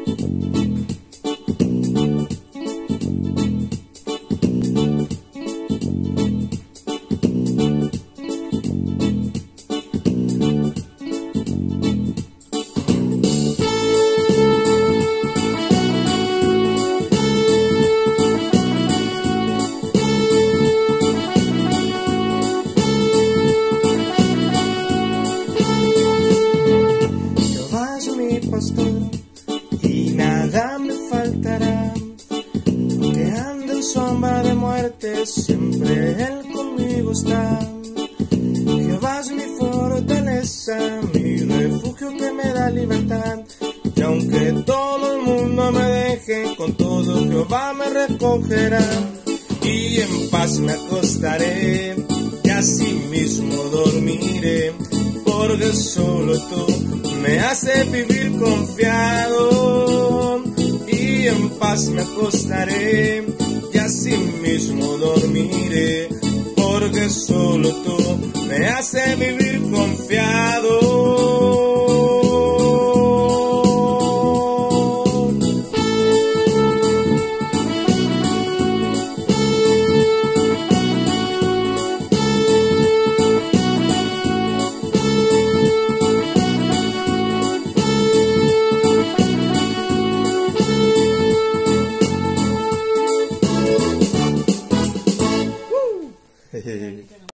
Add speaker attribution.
Speaker 1: Y nada me faltará, aunque ande en sombra de muerte, siempre Él conmigo está. Jehová es mi fortaleza, mi refugio que me da libertad. Y aunque todo el mundo me deje, con todo Jehová me recogerá. Y en paz me acostaré, y así mismo dormiré, porque solo tú me hace vivir confiado. Y en paz me acostaré, y así mismo dormiré, porque solo tú me hace vivir confiado.